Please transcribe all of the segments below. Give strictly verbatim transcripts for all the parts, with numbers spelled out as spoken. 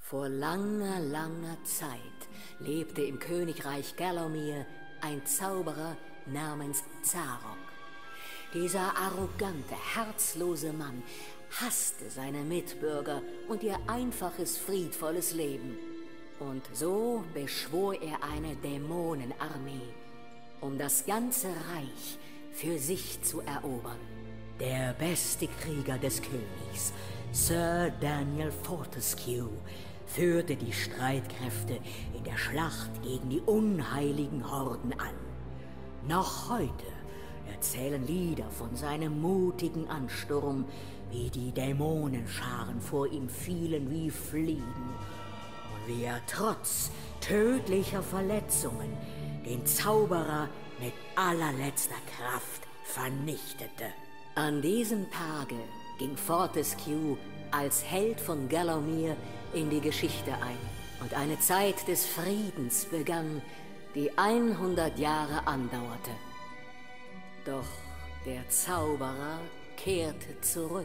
Vor langer, langer Zeit lebte im Königreich Gallowmere ein Zauberer namens Zarok. Dieser arrogante, herzlose Mann hasste seine Mitbürger und ihr einfaches, friedvolles Leben. Und so beschwor er eine Dämonenarmee, um das ganze Reich für sich zu erobern. Der beste Krieger des Königs, Sir Daniel Fortescue, führte die Streitkräfte in der Schlacht gegen die unheiligen Horden an. Noch heute erzählen Lieder von seinem mutigen Ansturm, wie die Dämonenscharen vor ihm fielen wie Fliegen und wie er trotz tödlicher Verletzungen den Zauberer mit allerletzter Kraft vernichtete. An diesem Tage ging Fortescue als Held von Gallowmere in die Geschichte ein und eine Zeit des Friedens begann, die hundert Jahre andauerte. Doch der Zauberer kehrte zurück.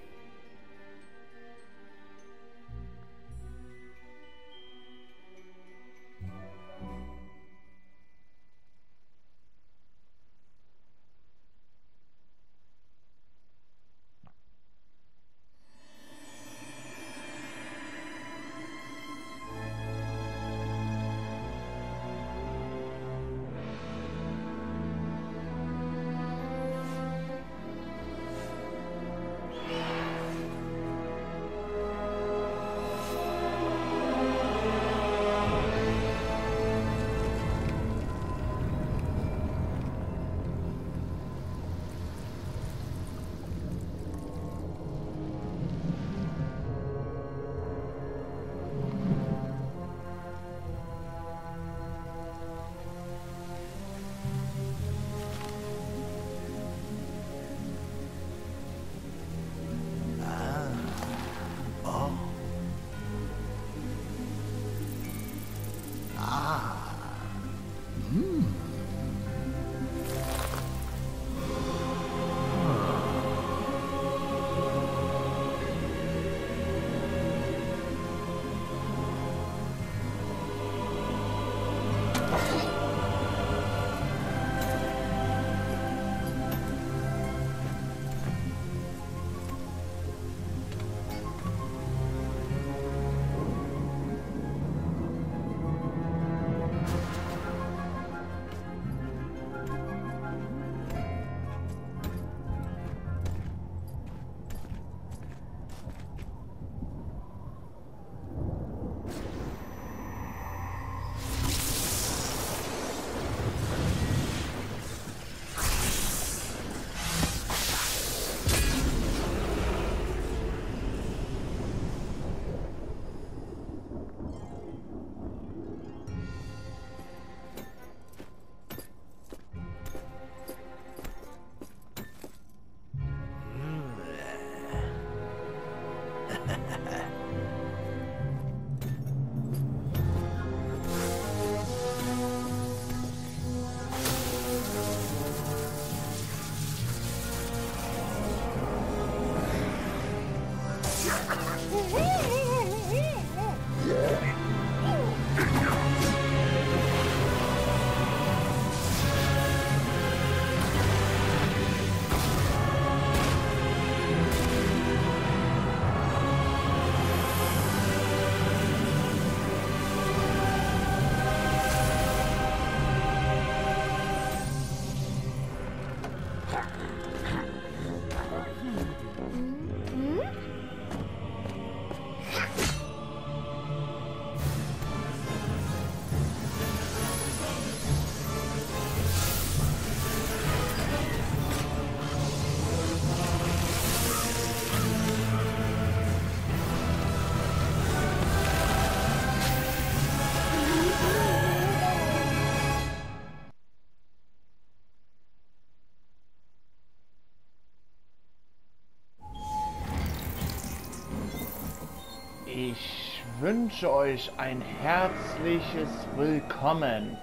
Ich wünsche euch ein herzliches Willkommen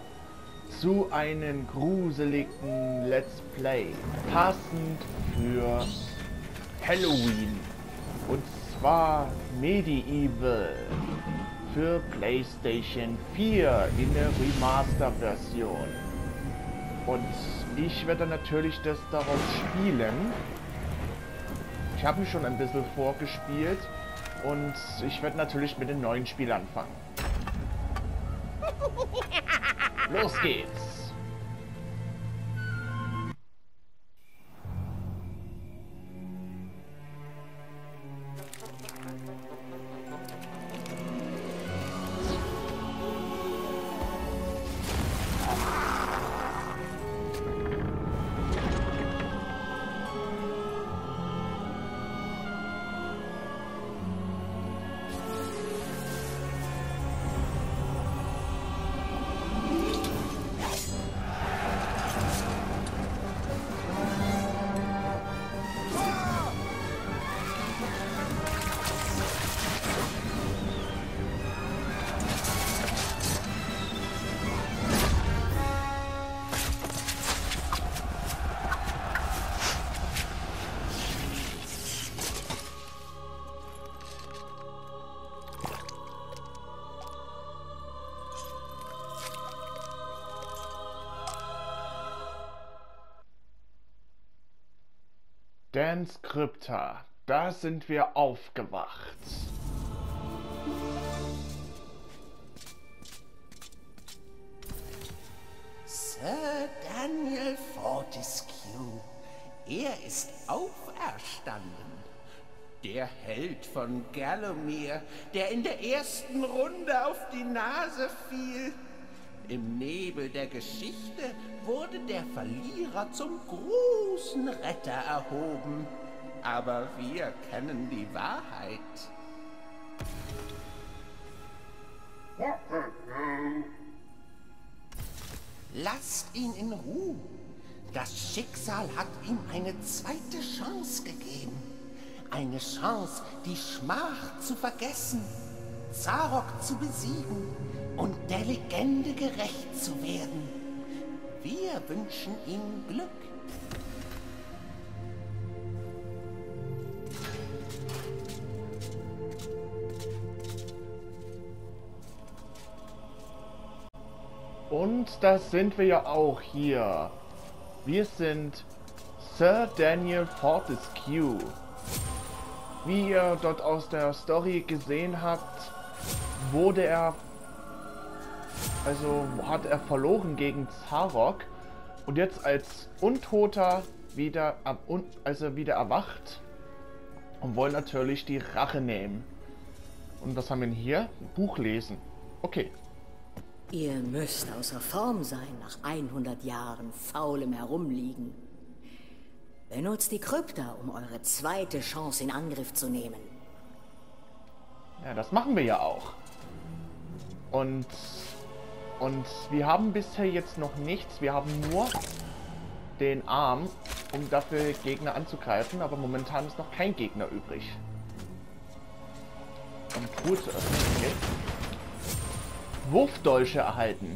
zu einem gruseligen Let's Play, passend für Halloween, und zwar Medieval. für PlayStation vier in der Remaster-Version. Und ich werde natürlich das darauf spielen. Ich habe mich schon ein bisschen vorgespielt und ich werde natürlich mit dem neuen Spiel anfangen. Los geht's! Dance Crypta, da sind wir aufgewacht. Sir Daniel Fortescue, er ist auferstanden. Der Held von Gallowmere, der in der ersten Runde auf die Nase fiel. Im Nebel der Geschichte wurde der Verlierer zum großen Retter erhoben. Aber wir kennen die Wahrheit. Lasst ihn in Ruhe. Das Schicksal hat ihm eine zweite Chance gegeben. Eine Chance, die Schmach zu vergessen, Zarok zu besiegen und der Legende gerecht zu werden. Wir wünschen ihm Glück. Und da sind wir ja auch hier. Wir sind Sir Daniel Fortescue. Wie ihr dort aus der Story gesehen habt, wurde er, also hat er verloren gegen Zarok und jetzt als Untoter wieder, also wieder erwacht und wollen natürlich die Rache nehmen. Und was haben wir denn hier? Buch lesen. Okay. Ihr müsst außer Form sein nach hundert Jahren faulem Herumliegen. Benutzt die Krypta, um eure zweite Chance in Angriff zu nehmen. Ja, das machen wir ja auch. Und, und wir haben bisher jetzt noch nichts. Wir haben nur den Arm, um dafür Gegner anzugreifen. Aber momentan ist noch kein Gegner übrig. Um Truhe zu öffnen. Okay. Wurfdolche erhalten.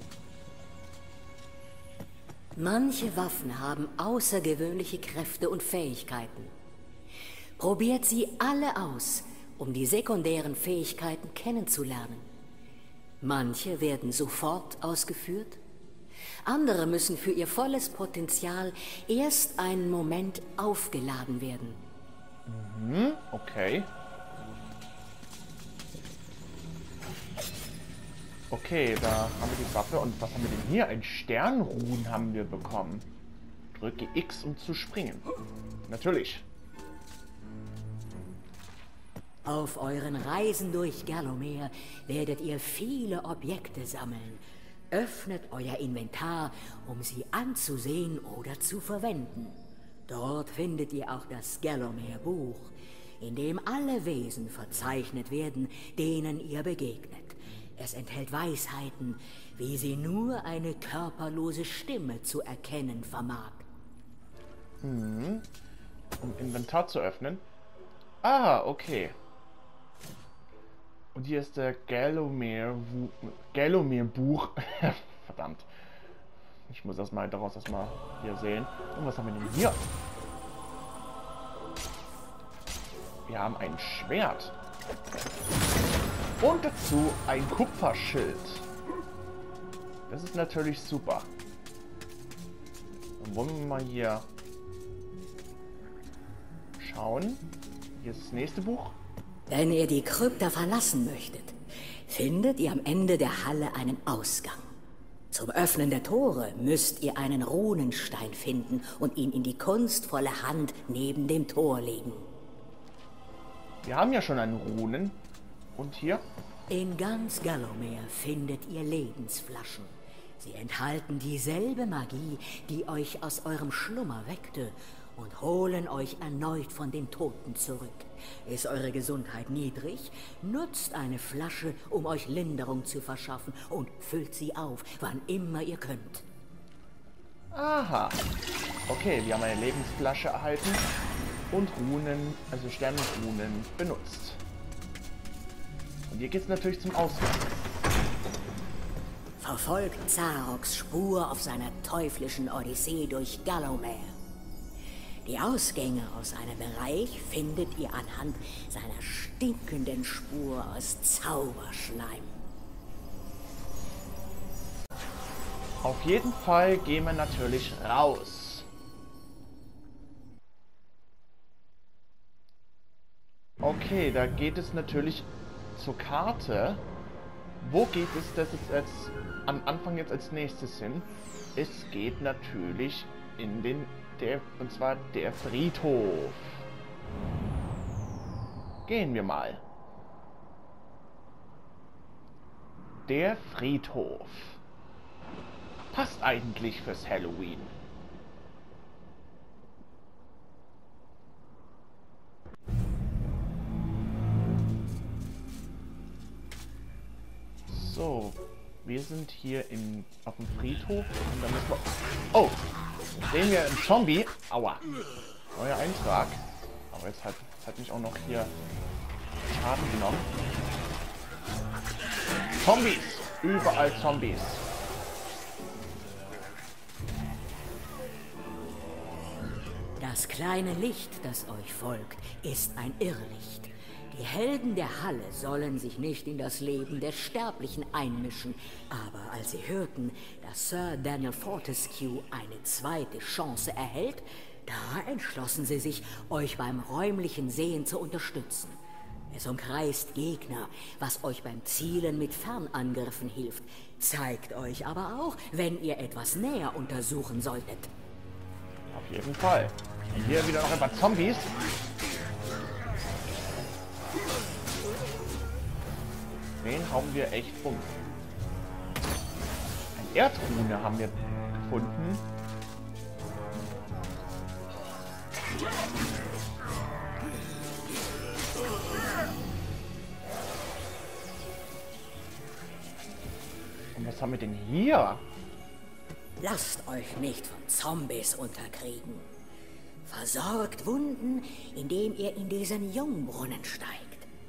Manche Waffen haben außergewöhnliche Kräfte und Fähigkeiten. Probiert sie alle aus, um die sekundären Fähigkeiten kennenzulernen. Manche werden sofort ausgeführt, andere müssen für ihr volles Potenzial erst einen Moment aufgeladen werden. Mhm, okay. Okay, da haben wir die Waffe. Und was haben wir denn hier? Ein Sternruhen haben wir bekommen. Drücke X, um zu springen. Natürlich. Auf euren Reisen durch Gallowmere werdet ihr viele Objekte sammeln. Öffnet euer Inventar, um sie anzusehen oder zu verwenden. Dort findet ihr auch das Gallowmere-Buch, in dem alle Wesen verzeichnet werden, denen ihr begegnet. Es enthält Weisheiten, wie sie nur eine körperlose Stimme zu erkennen vermag. Mhm. Um Inventar zu öffnen. Ah, okay. Und hier ist der Gallowmere Gallowmere Buch. Verdammt. Ich muss das mal daraus erstmal hier sehen. Und was haben wir denn hier? Wir haben ein Schwert. Und dazu ein Kupferschild. Das ist natürlich super. Dann wollen wir mal hier schauen. Hier ist das nächste Buch. Wenn ihr die Krypta verlassen möchtet, findet ihr am Ende der Halle einen Ausgang. Zum Öffnen der Tore müsst ihr einen Runenstein finden und ihn in die kunstvolle Hand neben dem Tor legen. Wir haben ja schon einen Runen. Und hier? In ganz Gallowmere findet ihr Lebensflaschen. Sie enthalten dieselbe Magie, die euch aus eurem Schlummer weckte und holen euch erneut von den Toten zurück. Ist eure Gesundheit niedrig, nutzt eine Flasche, um euch Linderung zu verschaffen und füllt sie auf, wann immer ihr könnt. Aha. Okay, wir haben eine Lebensflasche erhalten und Runen, also Sternenrunen, benutzt. Und hier geht's natürlich zum Ausgang. Verfolgt Zaroks Spur auf seiner teuflischen Odyssee durch Gallowmere. Die Ausgänge aus seinem Bereich findet ihr anhand seiner stinkenden Spur aus Zauberschleim. Auf jeden Fall gehen wir natürlich raus. Okay, da geht es natürlich zur Karte. Wo geht es das jetzt als, am Anfang jetzt als nächstes hin? Es geht natürlich in den, der, und zwar der Friedhof. Gehen wir mal. Der Friedhof. Passt eigentlich fürs Halloween. So, wir sind hier im, auf dem Friedhof und dann müssen wir... Oh! Sehen wir einen Zombie. Aua. Neuer Eintrag. Aber jetzt hat, jetzt hat mich auch noch hier Schaden genommen. Zombies! Überall Zombies. Das kleine Licht, das euch folgt, ist ein Irrlicht. Die Helden der Halle sollen sich nicht in das Leben der Sterblichen einmischen, aber als sie hörten, dass Sir Daniel Fortescue eine zweite Chance erhält, da entschlossen sie sich, euch beim räumlichen Sehen zu unterstützen. Es umkreist Gegner, was euch beim Zielen mit Fernangriffen hilft, zeigt euch aber auch, wenn ihr etwas näher untersuchen solltet. Auf jeden Fall. Und hier wieder noch ein paar Zombies. Den hauen wir echt um. Ein Erdrune haben wir gefunden. Und was haben wir denn hier? Lasst euch nicht von Zombies unterkriegen. Versorgt Wunden, indem ihr in diesen Jungbrunnen steigt.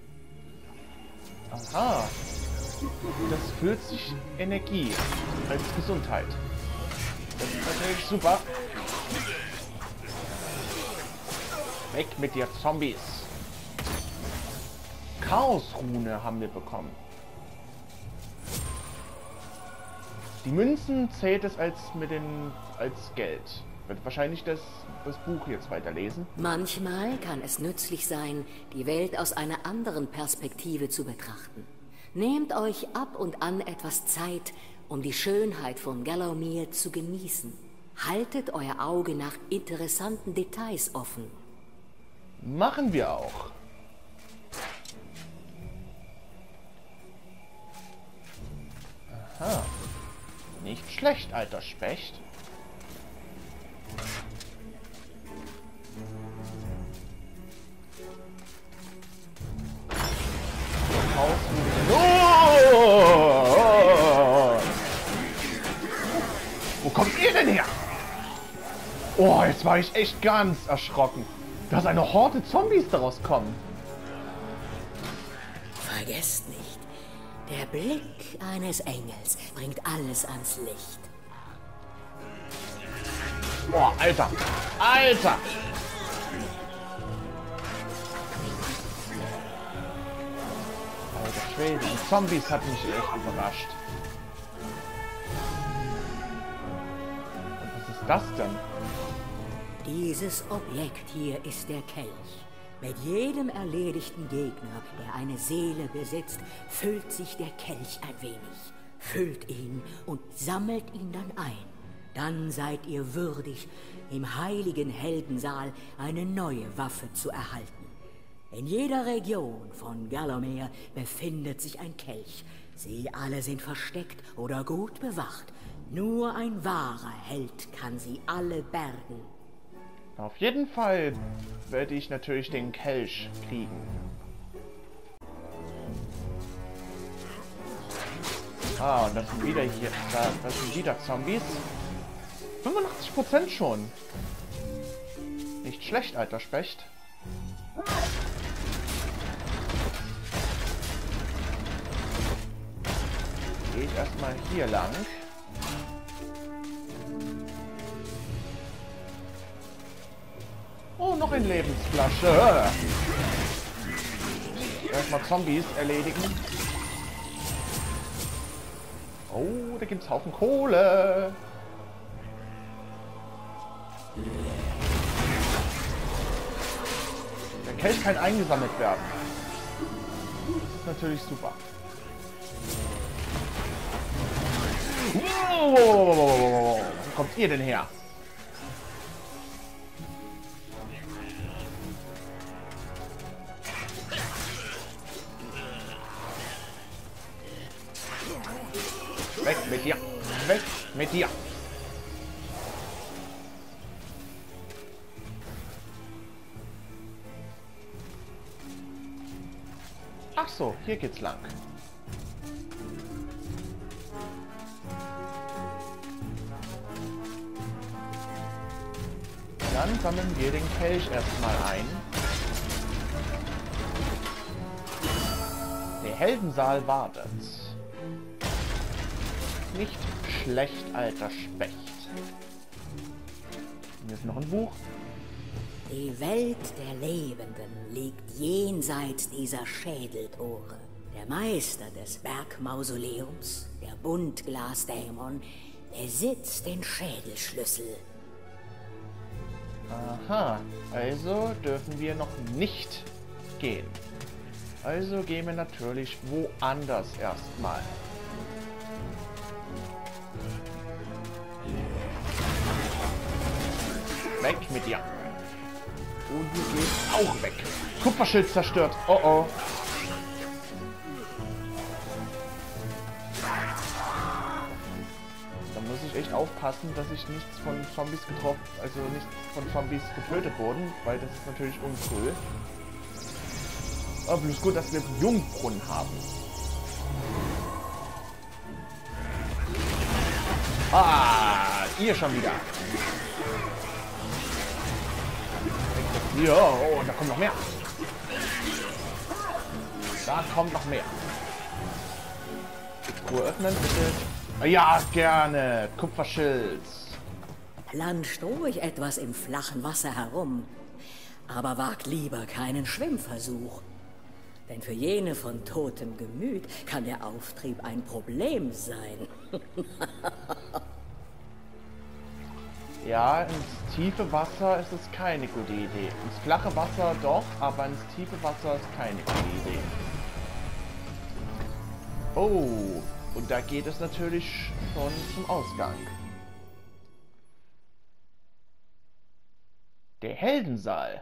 Aha. Das füllt sich Energie als Gesundheit. Das ist natürlich super. Weg mit dir, Zombies. Chaosrune haben wir bekommen. Die Münzen zählt es als mit den als Geld. Wird wahrscheinlich das, das Buch jetzt weiterlesen. Manchmal kann es nützlich sein, die Welt aus einer anderen Perspektive zu betrachten. Nehmt euch ab und an etwas Zeit, um die Schönheit von Gallowmere zu genießen. Haltet euer Auge nach interessanten Details offen. Machen wir auch. Aha. Nicht schlecht, alter Specht. Oh! Wo kommt ihr denn her? Oh, jetzt war ich echt ganz erschrocken, dass eine Horde Zombies daraus kommen. Vergesst nicht, der Blick eines Engels bringt alles ans Licht. Boah, Alter! Alter! Alter Schwede, die Zombies hat mich echt überrascht. Und was ist das denn? Dieses Objekt hier ist der Kelch. Mit jedem erledigten Gegner, der eine Seele besitzt, füllt sich der Kelch ein wenig. Füllt ihn und sammelt ihn dann ein. Dann seid ihr würdig, im heiligen Heldensaal eine neue Waffe zu erhalten. In jeder Region von Gallowmere befindet sich ein Kelch. Sie alle sind versteckt oder gut bewacht. Nur ein wahrer Held kann sie alle bergen. Auf jeden Fall werde ich natürlich den Kelch kriegen. Ah, und das sind wieder hier. Das sind wieder Zombies. fünfundachtzig Prozent schon. Nicht schlecht, alter Specht. Gehe ich erstmal hier lang. Oh, noch eine Lebensflasche. Erstmal Zombies erledigen. Oh, da gibt's Haufen Kohle. Der Kelch kann eingesammelt werden. Das ist natürlich super. Wo kommt ihr denn her? Weg mit dir! Weg mit dir! Ach so, hier geht's lang. Dann sammeln wir den Kelch erstmal ein. Der Heldensaal wartet. Nicht schlecht, alter Specht. Hier ist noch ein Buch. Die Welt der Lebenden liegt jenseits dieser Schädeltore. Der Meister des Bergmausoleums, der Buntglasdämon, besitzt den Schädelschlüssel. Aha, also dürfen wir noch nicht gehen. Also gehen wir natürlich woanders erstmal. Weg mit dir. Und du gehst auch weg. Kupferschild zerstört. Oh oh. Da muss ich echt aufpassen, dass ich nichts von Zombies getroffen, also nicht von Zombies getötet wurden, weil das ist natürlich uncool. Aber bloß gut, dass wir Jungbrunnen haben. Ah, ihr schon wieder. Ja, oh, da kommt noch mehr. Da kommt noch mehr. Truhe öffnen, bitte. Ja, gerne. Kupferschild. Planscht ruhig etwas im flachen Wasser herum. Aber wagt lieber keinen Schwimmversuch. Denn für jene von totem Gemüt kann der Auftrieb ein Problem sein. Ja, ins tiefe Wasser ist es keine gute Idee. Ins flache Wasser doch, aber ins tiefe Wasser ist keine gute Idee. Oh, und da geht es natürlich schon zum Ausgang. Der Heldensaal.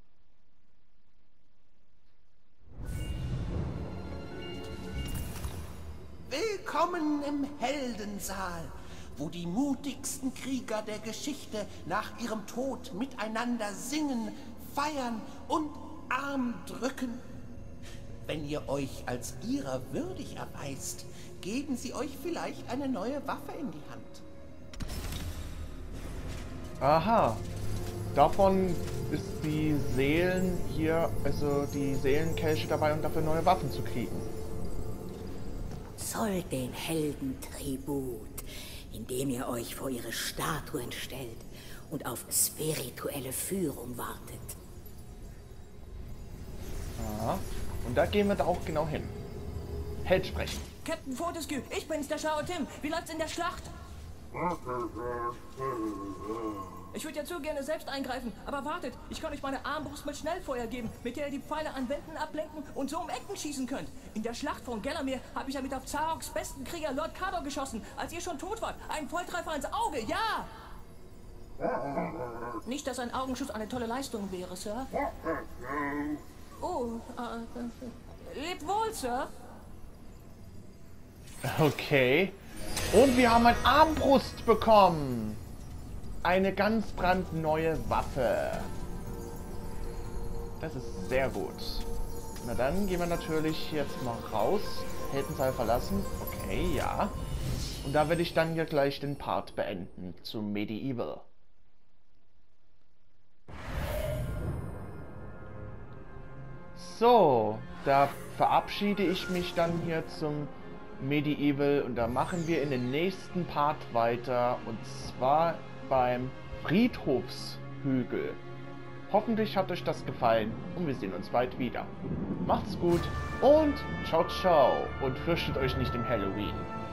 Willkommen im Heldensaal, wo die mutigsten Krieger der Geschichte nach ihrem Tod miteinander singen, feiern und Arm drücken. Wenn ihr euch als ihrer würdig erweist, geben sie euch vielleicht eine neue Waffe in die Hand. Aha. Davon ist die Seelen hier, also die Seelenkelche dabei, um dafür neue Waffen zu kriegen. Zollt den Helden Tribut, indem ihr euch vor ihre Statuen stellt und auf spirituelle Führung wartet. Aha. Und da gehen wir da auch genau hin. Held sprechen. Captain Fortescue, ich bin's, der schlaue Tim. Wie läuft's in der Schlacht? Ich würde ja zu gerne selbst eingreifen, aber wartet, ich kann euch meine Armbrust mit Schnellfeuer geben, mit der ihr die Pfeile an Wänden ablenken und so um Ecken schießen könnt. In der Schlacht von Gellermere habe ich ja mit auf Zaroks besten Krieger Lord Cador geschossen, als ihr schon tot wart. Ein Volltreffer ins Auge, ja! Nicht, dass ein Augenschuss eine tolle Leistung wäre, Sir. Oh, äh, lebt wohl, Sir. Okay. Und wir haben eine Armbrust bekommen. Eine ganz brandneue Waffe. Das ist sehr gut. Na dann gehen wir natürlich jetzt mal raus. Heldensaal verlassen. Okay, ja. Und da werde ich dann hier gleich den Part beenden zu Medieval. So, da verabschiede ich mich dann hier zum Medieval und da machen wir in den nächsten Part weiter und zwar beim Friedhofshügel. Hoffentlich hat euch das gefallen und wir sehen uns bald wieder. Macht's gut und ciao ciao und fürchtet euch nicht im Halloween.